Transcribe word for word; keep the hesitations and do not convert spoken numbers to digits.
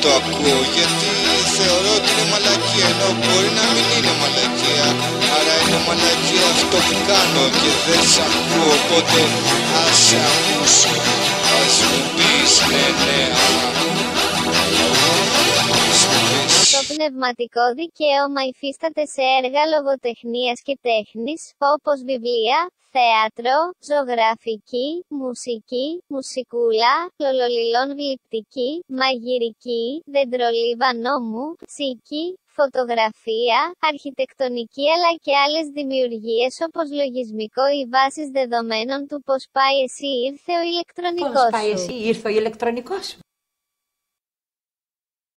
το ακούω, γιατί θεωρώ ότι είναι μαλακία, ενώ μπορεί να μην είναι μαλακία. Άρα είναι μαλακία αυτό που κάνω και δεν σ' ακούω, οπότε ας σε ακούσω. Ας μου πεις ναι ναι αλλά Το πνευματικό δικαίωμα υφίσταται σε έργα λογοτεχνίας και τέχνης, όπως βιβλία, θέατρο, ζωγραφική, μουσική, μουσικούλα, λολολιλών γλυπτική, μαγειρική, δεντρολίβα νόμου, ψήκη, φωτογραφία, αρχιτεκτονική αλλά και άλλες δημιουργίες όπως λογισμικό ή βάσεις δεδομένων του πώς πάει εσύ ήρθε ο ηλεκτρονικός Πώς πάει σου. εσύ ήρθε ο ηλεκτρονικός σου.